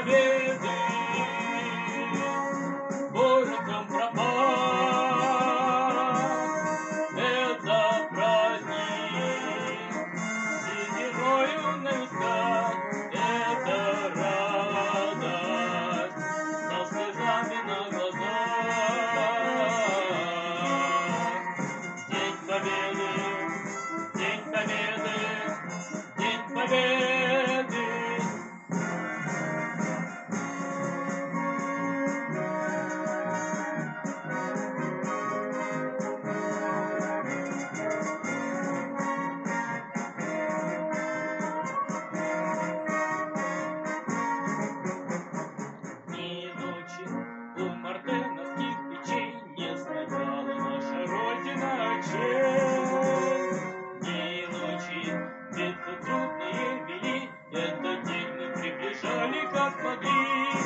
победы городом пропал. Это праздник сединою на висках, это радость со слезами на глазах. День победы, день победы, день победы. Дни и ночи у мартеновских печей не знавала наша Родина честь. Дни и ночи битвы трудные вели, этот день мы приближали как могли.